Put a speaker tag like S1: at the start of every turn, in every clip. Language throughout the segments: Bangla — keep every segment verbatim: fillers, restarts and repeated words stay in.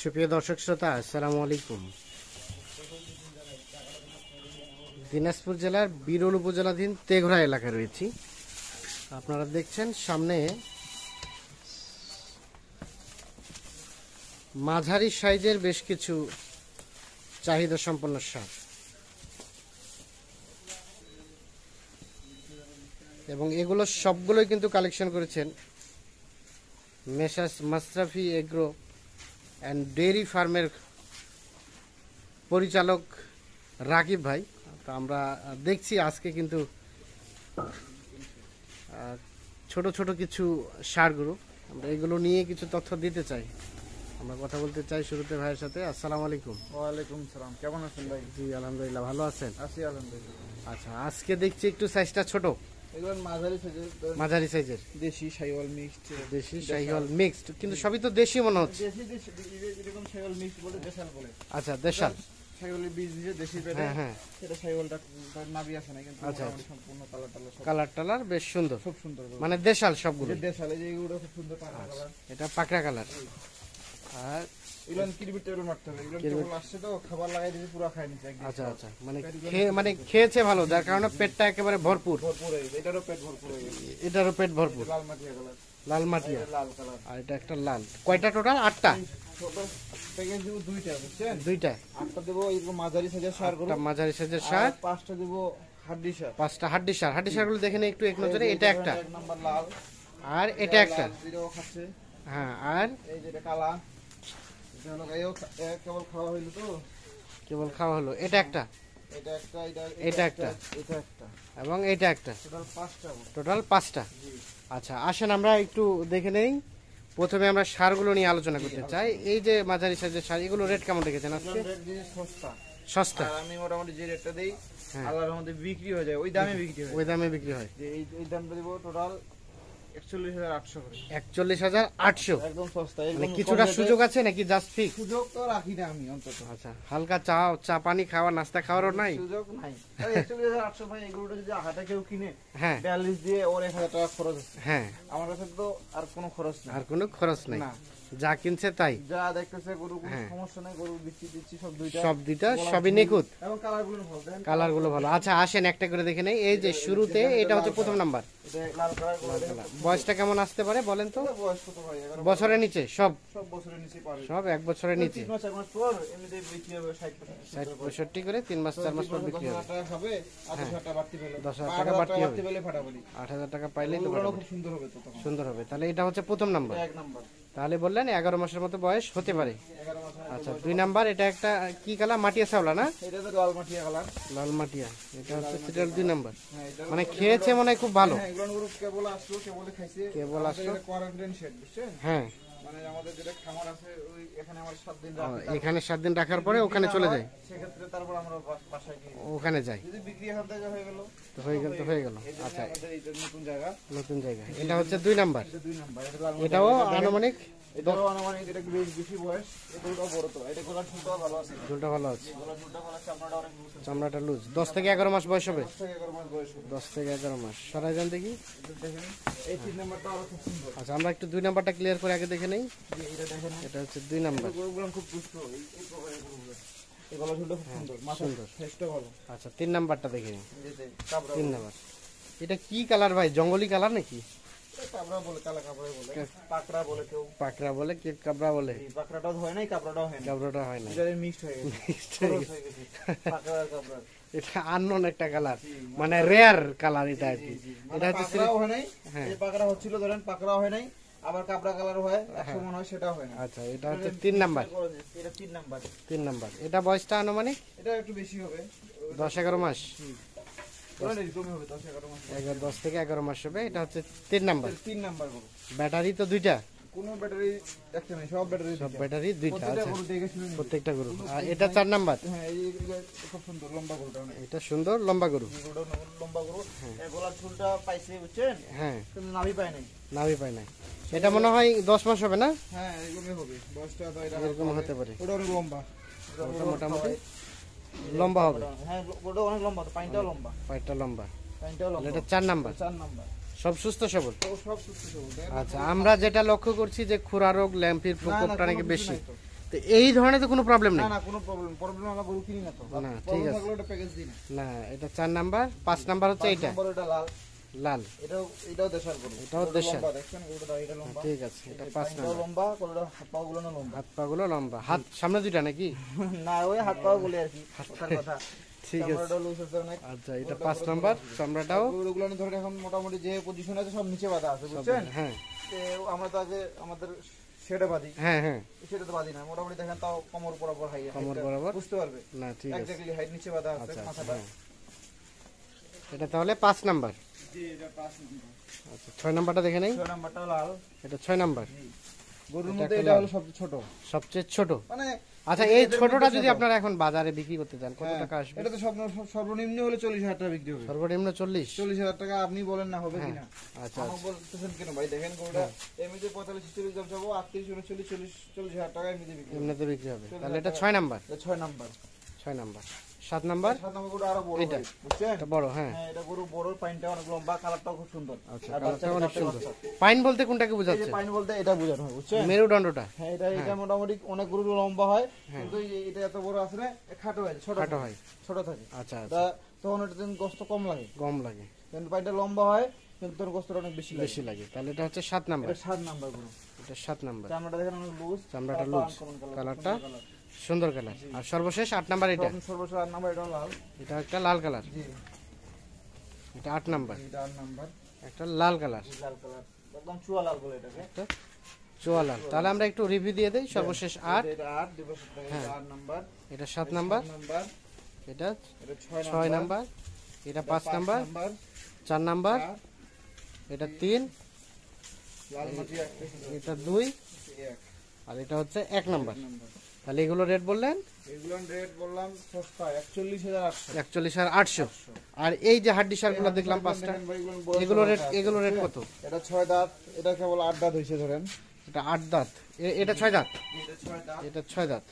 S1: সুপ্রিয় দর্শক শ্রোতা, আসসালামু আলাইকুম। দিনাজপুর জেলার বিরল উপজেলাধীন তেঘরা এলাকায় রয়েছি। আপনারা দেখছেন সামনে মাঝারি সাইজের বেশ কিছু চাহিদা সম্পন্ন সার, এবং এগুলো সবগুলোই কিন্তু কালেকশন করেছেন messrs Mashrafe agro and dairy ফার্মের পরিচালক রাকিব ভাই। তো আমরা দেখছি আজকে কিন্তু ছোট ছোট কিছু সারগুলো, আমরা এগুলো নিয়ে কিছু তথ্য দিতে চাই। আমরা কথা বলতে চাই শুরুতে ভাইয়ের সাথে। আসসালামু আলাইকুম।
S2: ওয়ালাইকুম সালাম, কেমন আছেন ভাই?
S1: জি আলহামদুলিল্লাহ, ভালো আছেন?
S2: আছি আলহামদুলিল্লাহ।
S1: আচ্ছা, আজকে দেখছি একটু সাইজটা ছোট,
S2: এগুলো মাঝারি সাইজের,
S1: মাঝারি সাইজের
S2: দেশি শাহিওয়াল মিক্সড।
S1: দেশি শাহিওয়াল মিক্সড, কিন্তু সবই তো দেশি মনে হচ্ছে।
S2: দেশি দেশি এরকম শাহিওয়াল মিক্সড বলে দেশাল বলে।
S1: আচ্ছা, দেশাল
S2: শাহিওয়ালের বীজ দিয়ে দেশি পেটে।
S1: হ্যাঁ হ্যাঁ,
S2: সেটা শাহিওয়ালটা তার নাভি আছে না, কিন্তু
S1: আচ্ছা
S2: সম্পূর্ণ কালার টালার সব
S1: কালার টালার বেশ সুন্দর,
S2: খুব সুন্দর,
S1: মানে দেশাল সবগুলো।
S2: দেশাল এই যে এগুলো খুব সুন্দর পাকা কালার।
S1: এটা পাকড়া কালার। আর
S2: এগুলো কিরবিট টেবিল মারতে হবে, এগুলো কেবল আসছে তো খাবার লাগাই দিয়েছে, পুরো খায় নিচ্ছে একদম।
S1: আচ্ছা আচ্ছা, মানে খেয়ে মানে খেয়েছে ভালো, যার কারণে পেটটা একেবারে ভরপুর।
S2: ভরপুর হয়ে গেছে, এটারও পেট ভরপুর হয়ে গেছে।
S1: এটারও পেট ভরপুর,
S2: লাল মাটিয়া কালার,
S1: লাল মাটিয়া,
S2: লাল কালার।
S1: আর এটা একটা লাল। কয়টা টোটাল? আটটা।
S2: ছোট প্যাকেজ দেবো দুইটা, বুঝছেন?
S1: দুইটা।
S2: আটটা দেবো এরকম মাঝারি সাইজের সার গুলো,
S1: মাঝারি সাইজের সার।
S2: পাঁচটা দেবো হাড্ডি সার,
S1: পাঁচটা হাড্ডি সার। হাড্ডি সার গুলো দেখে নিই একটু এক নজরে। এটা একটা,
S2: এক নাম্বার লাল,
S1: আর এটা একটা,
S2: এটাও খাচ্ছে।
S1: হ্যাঁ, আর
S2: এই যে এটা কালা, এটা হলো এও কেবল খাওয়া হইলো তো,
S1: কেবল খাওয়া হলো। এটা একটা,
S2: এটা একটা, এটা
S1: এটা একটা,
S2: এটা একটা,
S1: এবং এটা একটা,
S2: টোটাল পাঁচটা।
S1: টোটাল পাঁচটা। আচ্ছা, আসেন আমরা একটু দেখে নেই। প্রথমে আমরা সারগুলো নিয়ে আলোচনা করতে চাই। এই যে মাঝারি সাইজের সার, এগুলো রেট কেমন রেখেছেন আজকে?
S2: সস্তা
S1: সস্তা।
S2: আর আমি মোটামুটি যে রেটটা দেই
S1: হ্যাঁ,
S2: আল্লাহর মধ্যে বিক্রি হয়ে যায়, ওই দামে বিক্রি হয়।
S1: ওই দামে বিক্রি হয়।
S2: যে এই এই দামটা দিব টোটাল একচল্লিশ হাজার আটশো করে।
S1: একচল্লিশ হাজার আটশো,
S2: একদম সস্তা।
S1: মানে কিছুটা সুযোগ আছে নাকি জাস্ট ফিক্স?
S2: সুযোগ তো রাখি না আমি অন্তত।
S1: আচ্ছা, হালকা চা চা পানি খাওয়া, নাস্তা খাওয়ারও নাই?
S2: সুযোগ নাই। একচল্লিশ হাজার আটশো ভাই, এগুলোটা যদি হাতে কেউ কিনে
S1: হ্যাঁ,
S2: বিয়াল্লিশ দিয়ে ওর এক হাজার টাকা খরচ আছে।
S1: হ্যাঁ,
S2: আমার কাছে তো আর কোনো খরচ নেই,
S1: আর কোনো খরচ নাই,
S2: না।
S1: যা কিনছে তাই।
S2: যা দেখতেছে গরু, কোনো
S1: হ্যাঁ,
S2: সমস্যা নাই, গরু বিক্রি দিচ্ছি সব দুইটা,
S1: সব দুইটা সবই নিখুঁত,
S2: এবং কালার গুলো ভালো দেন,
S1: কালার গুলো ভালো। আচ্ছা, আসেন একটা করে দেখে নেই। এই যে শুরুতে এটা হচ্ছে প্রথম নাম্বার।
S2: এটা লাল কালার গুলো দেখেন।
S1: বয়সটা কেমন আসতে পারে বলেন তো?
S2: এটা বয়স কত ভাই? এগারো
S1: বছরের নিচে? সব
S2: সব বছরের নিচে পারে,
S1: সব এক বছরের নিচে।
S2: তিন মাস চার মাস পর এমনিতে বিক্রি হবে ষাট
S1: ষাট পঁয়ষট্টি করে তিন মাস চার মাস পর বিক্রি হবে।
S2: দশ হাজার টাকা হবে, আর দশ হাজার টাকা বাড়তি পেলে,
S1: দশ হাজার
S2: আট
S1: টাকা
S2: হাজার
S1: বাড়তি
S2: টাকা
S1: হবে,
S2: বাড়তি পেলে ফাটাফাটি।
S1: আট হাজার টাকা পাইলেই তো
S2: ওগুলো
S1: পাঠাবো।
S2: খুব সুন্দর হবে তো তখন,
S1: সুন্দর হবে। তাহলে এটা হচ্ছে প্রথম নাম্বার।
S2: এক নাম্বার।
S1: তাহলে বললেন এগারো মাসের মতো বয়স হতে পারে।
S2: এগারো মাস।
S1: আচ্ছা, দুই নাম্বার। এটা একটা কি কালার? মাটিয়া চাওলা না?
S2: এটা তো লাল মাটিয়া কালার,
S1: লাল মাটিয়া। এটা হচ্ছে সিরিয়াল দুই নাম্বার।
S2: হ্যাঁ। এটা
S1: মানে খেয়েছে মনে হয় খুব ভালো।
S2: হ্যাঁ, এগুলো গরু কেবল আসলো, কেবল খাইছে,
S1: কেবল আসলো।
S2: কোয়ারেন্টাইন শেড, বুঝছেন?
S1: হ্যাঁ,
S2: মানে আমাদের যেটা খামার আছে ওই এখানে আমার সাত দিন
S1: ও,
S2: রাখি,
S1: এখানে সাত দিন রাখার পরে ওখানে চলে যায়,
S2: সেক্ষেত্রে তারপর আমরা বা- বাসায় গিয়ে
S1: ওখানে যায়।
S2: যদি বিক্রি এখান থেকে হয়ে গেল
S1: তো হয়ে গেল, তো হয়ে গেল।
S2: এই জন্য
S1: আচ্ছা,
S2: আমাদের এইটা নতুন জায়গা,
S1: নতুন জায়গা। এটা হচ্ছে দুই নাম্বার।
S2: এটা দুই নাম্বার। এটা লাল
S1: এটাও
S2: মাটিয়া,
S1: আনুমানিক
S2: এটাও আনুমানিক, এটা বেশ বেশি বয়স, এগুলোটাও বড় তো, এটা গোলার চুলটাও ভালো আছে,
S1: ঝুলটা ভালো আছে,
S2: গোলার চুলটা ভালো আছে, আপনারা অনেক বুঝতে
S1: চামড়াটা লুজ। দশ থেকে এগারো মাস বয়স হবে।
S2: দশ থেকে এগারো মাস বয়স হবে।
S1: দশ থেকে এগারো মাস সরাই যান দেখি।
S2: এটা দেখেন, এই তিন নাম্বারটা আরো খুব সুন্দর।
S1: আচ্ছা, আমরা একটু দুই নাম্বারটা ক্লিয়ার করে আগে দেখে নেই।
S2: যে এটা দেখেন,
S1: এটা হচ্ছে দুই নাম্বার।
S2: গরুগুলো খুব সুস্থ, এই এই প্রকারের গরুগুলো, এই গলা চুলটা খুব সুন্দর, মাথা
S1: সুন্দর।
S2: ফেসটা ভালো।
S1: আচ্ছা, তিন নাম্বারটা দেখে নিই।
S2: এই যে কাবরা,
S1: তিন নাম্বার। এটা কি কালার ভাই? জঙ্গলি কালার নাকি?
S2: এটা কাবরা বলে, কালা কাবরা বলে, পাকড়া বলে কেউ,
S1: পাকড়া বলে, কি কাবরা বলে।
S2: এই পাকড়াটাও হয় নাই, কাবরাটাও হয় না,
S1: কাবরাটা হয় না,
S2: এটা মিক্সড হয়ে গেছে,
S1: Mixed হয়ে
S2: খরচ হয়ে গেছে, পাকড়া আর কাবরা।
S1: এটা আননোন একটা কালার, মানে রেয়ার কালার এটা আর কি।
S2: মানে
S1: এটা হচ্ছে
S2: পাকড়াও হয় নাই,
S1: হ্যাঁ।
S2: এই পাকড়া হচ্ছিল ধরেন, পাকড়াও হয় নাই, আবার কাবরা কালার হয়, একশো মনে হয় সেটাও হয় না।
S1: আচ্ছা, এটা হচ্ছে তিন নাম্বার।
S2: এটা তিন নাম্বার।
S1: তিন নাম্বার। এটা বয়সটা আনুমানিক
S2: এটা একটু বেশি হবে,
S1: দশ এগারো মাস,
S2: ওরা এরকমই হবে, দশ এগারো মাস।
S1: এগারো দশ থেকে এগারো মাস হবে। এটা হচ্ছে তিন নাম্বার।
S2: তিন নাম্বার গরু,
S1: ব্যাটারি তো দুইটা,
S2: কোনো ব্যাটারি একটা নেই, সব ব্যাটারি
S1: সব ব্যাটারি দুইটা।
S2: প্রত্যেকটা
S1: আচ্ছা,
S2: গরু দেখে শুনে নিন।
S1: প্রত্যেকটা গরু। আর এটা চার নাম্বার।
S2: হ্যাঁ, এই এই খুব সুন্দর লম্বা গরুটা, অনেক
S1: এটা সুন্দর লম্বা গরু।
S2: এই গরুটা লম্বা গরু, এই গলার চুলটা পাইছে, বুঝছেন?
S1: হ্যাঁ,
S2: কিন্তু নাভি পায় নাই।
S1: নাভি পায় না। এটা মনে হয় দশ মাস হবে না?
S2: হ্যাঁ, এরকমই হবে, বয়সটা তো এটা
S1: এরকম হতে পারে।
S2: ওটা অনেক লম্বা,
S1: ওটা মোটামুটি লম্বা হবে।
S2: হ্যাঁ, ওটা অনেক লম্বা, পাইনটাও লম্বা,
S1: পায়েরটা লম্বা।
S2: পাইনটাও
S1: তাহলে
S2: লম্বা।
S1: এটা চার নাম্বার।
S2: চার নাম্বার।
S1: সব সুস্থ সবল।
S2: তো সব সুস্থ সবল।
S1: আচ্ছা, আমরা যেটা লক্ষ্য করছি যে খুরা রোগ, ল্যাম্পির প্রকোপটা নাকি বেশি। তো এই ধরনের তো কোনো প্রবলেম
S2: না
S1: নেই।
S2: না কোনো প্রবলেম প্রবলেম আমরা গরু কিনি না তো।
S1: না, ঠিক
S2: প্রবলেম
S1: আছে।
S2: থাকলে ওটা প্যাকেজ দিই না।
S1: না, এটা চার নাম্বার, পাঁচ নাম্বার হচ্ছে
S2: পাঁচ
S1: এইটা
S2: নম্বর এটা লাল,
S1: লাল।
S2: এটাও এটাও দেশাল গরু।
S1: এটাও
S2: গরুটা
S1: দেশাল।
S2: লম্বা, দেখছেন গরুটা দাড়িটা লম্বা।
S1: ঠিক আছে, এটা
S2: এই
S1: পাঁচ
S2: পাইনটাও
S1: নাম্বার।
S2: লম্বা, গরুটা হাত পা গুলো না লম্বা।
S1: হাত পা গুলো লম্বা, হাত সামনে দুইটা নাকি?
S2: না ওই হাত পা বলে আর কি ওটার কথা।
S1: ঠিক আছে,
S2: চামড়াটা লুজ আছে অনেক।
S1: আচ্ছা এটা পাঁচ নাম্বার, চামড়াটাও
S2: গরুগুলো ধরে এখন মোটামুটি যে পজিশনে আছে সব নিচে বাঁধা আছে, বুঝছেন?
S1: হ্যাঁ
S2: তো আমরা তো আগে আমাদের শেডে বাঁধি,
S1: হ্যাঁ হ্যাঁ।
S2: সেটা তো বাঁধি না, মোটামুটি দেখেন তাও কোমর বরাবর হাই,
S1: কোমর বরাবর?
S2: বুঝতে পারবে
S1: না ঠিক আছে,
S2: এক্স্যাক্টলি হাইট নিচে বাঁধা আছে
S1: আচ্ছা আচ্ছা,
S2: মাথাটা।
S1: হ্যাঁ। এটা তাহলে পাঁচ নাম্বার।
S2: জি এটা পাঁচ নম্বর।
S1: আচ্ছা ছয় নাম্বারটা দেখে নেই।
S2: ছয় নাম্বারটাও লাল।
S1: এটা ছয় নাম্বার,
S2: গরুর
S1: এটা
S2: মধ্যে
S1: একটা
S2: এটা
S1: লাল।
S2: হলো সবচেয়ে ছোট,
S1: সবচেয়ে ছোট।
S2: মানে
S1: আচ্ছা
S2: এদের
S1: এই
S2: মধ্যে
S1: ছোটটা যদি
S2: ছোট।
S1: আপনারা এখন বাজারে বিক্রি করতে চান কত
S2: হ্যাঁ,
S1: টাকা আসবে?
S2: এটা তো সর্ব- সর্বনিম্ন হলে চল্লিশ হাজার টাকা বিক্রি হবে।
S1: সর্বনিম্ন চল্লিশ।
S2: চল্লিশ হাজার টাকা আপনি বলেন না হবে
S1: হ্যাঁ,
S2: কিনা?
S1: আচ্ছা
S2: আমাকে
S1: আচ্ছা,
S2: বলতেছেন কেন ভাই? দেখেন গরুটা এমনিতে পঁয়তাল্লিশ চল্লিশ দাম যাবো, আটত্রিশ উনচল্লিশ চল্লিশ চল্লিশ হাজার টাকা এমনিতে বিক্রি হবে।
S1: এমনিতে বিক্রি হবে।
S2: চল্লিশ
S1: তাহলে এটা
S2: হাজার
S1: ছয় নাম্বার।
S2: এটা ছয় নাম্বার।
S1: ছয় নাম্বার। সাত নাম্বার,
S2: সাত নাম্বার গরু আরো বড়
S1: এটা।
S2: ভাই, বুঝছেন?
S1: এটা বড়, হ্যাঁ।
S2: হ্যাঁ এটা গরু বড়, পাইনটা অনেক লম্বা, কালারটাও খুব সুন্দর।
S1: আচ্ছা
S2: আর
S1: কালারটা
S2: বাচ্চাটা
S1: অনেক
S2: চারটে
S1: সুন্দর।
S2: বাচ্চা।
S1: পাইন বলতে কোনটাকে
S2: এই যে
S1: বোঝাচ্ছে?
S2: পাইন বলতে এটা বোঝানো হয়, বুঝছেন?
S1: মেরুদণ্ডটা
S2: হ্যাঁ এটা এটা মোটামুটি অনেক গরু লম্বা হয়, কিন্তু এই- এটা এত বড় আছে না, এ খাটো হয়, ছোট
S1: খাটো
S2: থাকে,
S1: হয়।
S2: ছোট থাকে।
S1: আচ্ছা আচ্ছা,
S2: তা তখন এটা দিন গোস্ত কম লাগে,
S1: কম লাগে,
S2: কিন্তু পাইনটা লম্বা হয়, কিন্তু তোর গোস্তটা অনেক বেশি লাগে।
S1: বেশি লাগে। তাহলে এটা হচ্ছে সাত নাম্বার।
S2: এটা সাত নাম্বার গরু।
S1: এটা সাত নাম্বার।
S2: চামড়াটা দেখেন অনেক লুজ,
S1: চামড়াটা লুজ, কালারটা সুন্দর কালার। আর সর্বশেষ আট নাম্বার এটা।
S2: সর্বশেষ আট নাম্বার এটা লাল।
S1: এটা একটা লাল কালার।
S2: জি
S1: এটা আট নাম্বার,
S2: এটা আট নাম্বার,
S1: একটা লাল কালার,
S2: লাল কালার, একদম চুয়া লাল বলে এটাকে।
S1: একটা চোয়া লাল। তাহলে আমরা একটু রিভিউ দিয়ে দেই। সর্বশেষ আট,
S2: এটা আট দিবস থেকে
S1: হ্যাঁ।
S2: আট নাম্বার,
S1: এটা সাত নাম্বার,
S2: নাম্বার,
S1: এটা
S2: এটা ছয়
S1: ছয় নাম্বার, এটা পাঁচ নাম্বার, চার নাম্বার, এটা তিন,
S2: লাল মাটি একটা
S1: এটা দুই,
S2: এক
S1: আর এটা হচ্ছে এক নাম্বার।
S2: নাম্বার।
S1: তাহলে এগুলো রেট বললেন
S2: এগুলো রেট বললাম সস্তা একচল্লিশ হাজার আটশো।
S1: একচল্লিশ আর আটশো। আর এই যে হাড্ডি সারগুলো দেখলাম পাঁচটা, এগুলো রেট এগুলো রেট কত?
S2: এটা ছয় দাঁত, এটা কেবল আট দাঁত হয়েছে ধরেন।
S1: এটা আট দাঁত, এ- এটা ছয় দাঁত,
S2: এটা ছয় দাঁত।
S1: এটা ছয় দাঁত,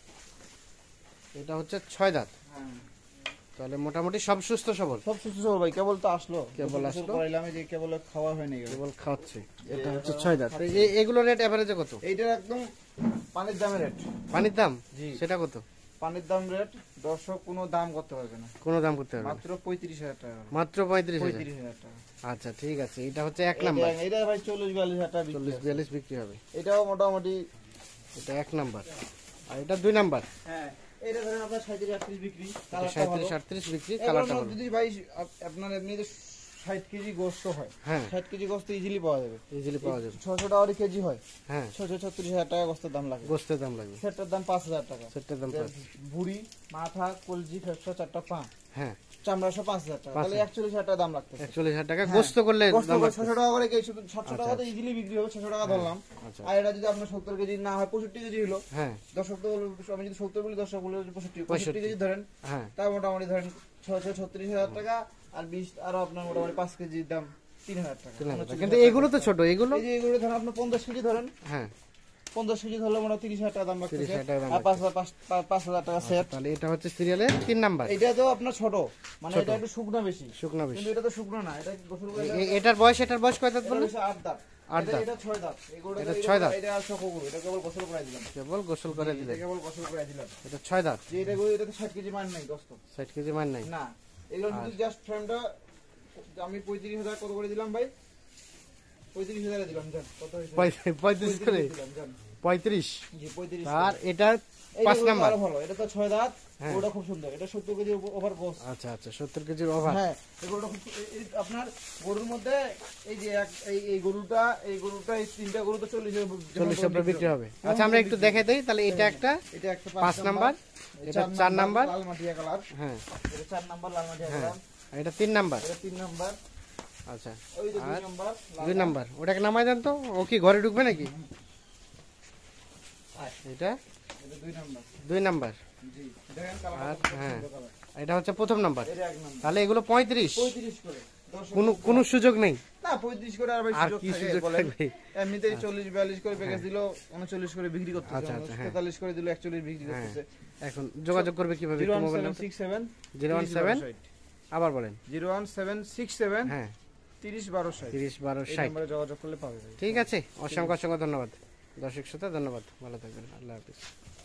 S1: এটা হচ্ছে ছয় দাঁত।
S2: হ্যাঁ
S1: তাহলে মোটামুটি সব সুস্থ সবল,
S2: সব সুস্থ সবল ভাই, কেবল তো আসলো,
S1: কেবল
S2: গোসল
S1: আসলো।
S2: করাইলাম, এই যে কেবল খাওয়া হয়নি এগুলো।
S1: কেবল খাওয়াচ্ছে। এটা হচ্ছে ছয় দাঁত। এ- এগুলো রেট এভারেজে কত?
S2: এইটার একদম পানির দামের রেট।
S1: পানির দাম
S2: জি
S1: সেটা কত?
S2: পানির দাম রেট দর্শক কোনো দাম করতে পারবে না,
S1: কোনো দাম করতে হবে না,
S2: মাত্র পঁয়ত্রিশ হাজার টাকা।
S1: মাত্র পঁয়ত্রিশ হাজার।
S2: পঁয়ত্রিশ হাজার টাকা।
S1: আচ্ছা ঠিক আছে, এটা হচ্ছে এক নাম্বার,
S2: এটা- এটা ভাই চল্লিশ বিয়াল্লিশ হাজার টাকা বিক্রি
S1: চল্লিশ
S2: আছে।
S1: বিয়াল্লিশ বিক্রি হবে।
S2: এটাও মোটামুটি
S1: এটা এক নাম্বার, আর এটা দুই নাম্বার,
S2: হ্যাঁ এটা ধরেন আপনার সাঁত্রিশ আটত্রিশ বিক্রি,
S1: এটা
S2: কালারটা
S1: সাঁত্রিশ
S2: ভালো।
S1: আটত্রিশ বিক্রি,
S2: এগুলোর
S1: কালারটা
S2: মধ্যে
S1: ভালো।
S2: যদি ভাই আপ- আপনার এমনিতে ষাট কেজি গোস্ত হয়,
S1: হ্যাঁ
S2: ষাট কেজি গোস্ত ইজিলি পাওয়া যাবে,
S1: ইজিলি পাওয়া যাবে।
S2: ছশো টাকা কেজি হয়,
S1: হ্যাঁ
S2: ছশো ছত্রিশ হাজার টাকা গোস্তের দাম লাগে।
S1: গোস্তের দাম লাগবে,
S2: সেটার দাম পাঁচ হাজার টাকা।
S1: সেটার দাম পাঁচ।
S2: ভুড়ি মাথা কলজি ফেফসা চারটা পা
S1: হ্যাঁ
S2: চামড়া সহ পাঁচ হাজার টাকা,
S1: পাঁচ
S2: তাহলে একচল্লিশ হাজার টাকা দাম লাগতেছে।
S1: একচল্লিশ হাজার টাকা
S2: হ্যাঁ।
S1: গোস্ত করলে
S2: গোস্ত
S1: দাম
S2: করে
S1: লাগতেছে।
S2: ছশো টাকা করে কেজি, শুধু সাতশো
S1: আচ্ছা,
S2: টাকা তো ইজিলি বিক্রি হবে, ছশো টাকা ধরলাম।
S1: আচ্ছা
S2: আর এটা যদি আপনার সত্তর কেজি না হয়, পঁয়ষট্টি কেজি হলো,
S1: হ্যাঁ
S2: দর্শক তো বলবে- আমি যদি সত্তর বলি দর্শক বলে পঁয়ষট্টি
S1: পঁয়ষট্টি।
S2: পঁয়ষট্টি কেজি ধরেন,
S1: হ্যাঁ
S2: তা মোটামুটি ধরেন ছশো ছত্রিশ হাজার টাকা, আর বিশ আরো আপনার মোটামুটি পাঁচ কেজির দাম তিন হাজার টাকা।
S1: তিন হাজার টাকা।
S2: উনচল্লিশ
S1: কিন্তু
S2: হাজার
S1: এগুলো তো
S2: টাকা।
S1: ছোট, এগুলো
S2: এই যে এগুলো ধরেন আপনার পঞ্চাশ কেজি ধরেন,
S1: হ্যাঁ
S2: পঞ্চাশ কেজি ধরলে মোটামুটি তিরিশ হাজার টাকা দাম
S1: তিরিশ
S2: লাগতেছে,
S1: হাজার টাকা দাম
S2: আর পাঁচ হাজার পাঁচ- পাঁচ- পাঁচ হাজার টাকা সেট।
S1: তাহলে এটা হচ্ছে সিরিয়ালের তিন নাম্বার,
S2: এটা তো আপনার ছোট, মানে
S1: ছোট।
S2: এটা একটু শুকনো বেশি,
S1: শুকনো বেশি।
S2: কিন্তু এটা তো শুকনো না, এটা গোসল করে
S1: এ- এটার বয়স এটার বয়স কয় দাঁত
S2: এটা
S1: বললেন?
S2: হচ্ছে আট দাঁত,
S1: আট
S2: এটা-
S1: দাঁত।
S2: এটা ছয় দাঁত, এগুলো
S1: এটা
S2: এটা-
S1: ছয় দাঁত।
S2: এটা আর সকগুলো, এটা কেবল গোসল করে দিলাম,
S1: কেবল গোসল করে
S2: এটা
S1: দিলে,
S2: কেবল গোসল করে দিলাম।
S1: এটা ছয় দাঁত,
S2: যে এটা গরু, এটা তো ষাট কেজি মান নাই দোস্ত,
S1: ষাট কেজি মান নাই।
S2: না এগুলো শুধু জাস্ট ফ্রেমটা আমি পঁয়ত্রিশ হাজার কত করে দিলাম ভাই, পঁয়ত্রিশ হাজারে দিলাম, জান কত হয়েছে?
S1: পঁয়- পঁয়ত্রিশ করে
S2: দিলাম, জান
S1: পঁয়ত্রিশ।
S2: জি পঁয়ত্রিশ।
S1: আর এটা
S2: এই
S1: পাঁচ
S2: গরুটা
S1: নাম্বার।
S2: আরো ভালো, এটা তো ছয় দাঁত,
S1: হ্যাঁ।
S2: ওটা খুব সুন্দর, এটা সত্তর কেজি ওভার গোস।
S1: আচ্ছা আচ্ছা, সত্তর কেজির ওভার।
S2: হ্যাঁ এই গরুটা খুব এই- এই আপনার গরুর মধ্যে এই যে এক- এই এই গরুটা এই গরুটা এই তিনটা গরু তো চল্লিশ
S1: চল্লিশ টাকা বিক্রি হবে। আচ্ছা আমরা একটু দেখে দেই তাহলে। এটা একটা
S2: এটা একটা
S1: পাঁচ নাম্বার, এটা চার নাম্বার,
S2: লাল মাটিয়া কালার,
S1: হ্যাঁ
S2: এটা চার নাম্বার লাল মাটিয়া
S1: হ্যাঁ,
S2: কালার,
S1: আর এটা তিন নাম্বার।
S2: এটা তিন নাম্বার,
S1: আচ্ছা
S2: ওই যে দুই
S1: আর
S2: নাম্বার লাল
S1: দুই নাম্বার, ওটাকে নামাই দেন তো। ও কি ঘরে ঢুকবে নাকি?
S2: আয়,
S1: এটা
S2: এটা দুই নাম্বার।
S1: দুই নাম্বার,
S2: জি দেখেন কালার,
S1: আর হ্যাঁ
S2: কালার,
S1: এটা হচ্ছে প্রথম নাম্বার।
S2: এটা এক নাম্বার।
S1: তাহলে এগুলো পঁয়ত্রিশ,
S2: পঁয়ত্রিশ করে দর্শক
S1: কোনো কোনো সুযোগ নেই।
S2: না পঁয়ত্রিশ করে আর ভাই
S1: আর
S2: সুযোগ
S1: কি
S2: থাকে
S1: সুযোগ
S2: বলেন?
S1: থাকবে?
S2: এমনিতেই চল্লিশ বিয়াল্লিশ করে প্যাকেজ দিল, উনচল্লিশ করে বিক্রি
S1: আচ্ছা,
S2: করতেছে,
S1: আচ্ছা, হ্যাঁ।
S2: তেতাল্লিশ করে দিল, একচল্লিশ বিক্রি
S1: হ্যাঁ।
S2: করতেছে।
S1: এখন যোগাযোগ করবে কিভাবে?
S2: জিরো
S1: একটু
S2: one
S1: mobile
S2: seven
S1: number.
S2: Six seven
S1: zero one seven, আবার বলেন।
S2: Zero one seven six seven
S1: হ্যাঁ
S2: তিরিশ বারো ষাট,
S1: তিরিশ বারো
S2: এই
S1: ষাট।
S2: নম্বরে যোগাযোগ করলে পাবে ভাই।
S1: ঠিক আছে, অসংখ্য অসংখ্য ধন্যবাদ। দর্শক শ্রোতা ধন্যবাদ, ভালো থাকবেন, আল্লাহ হাফিজ।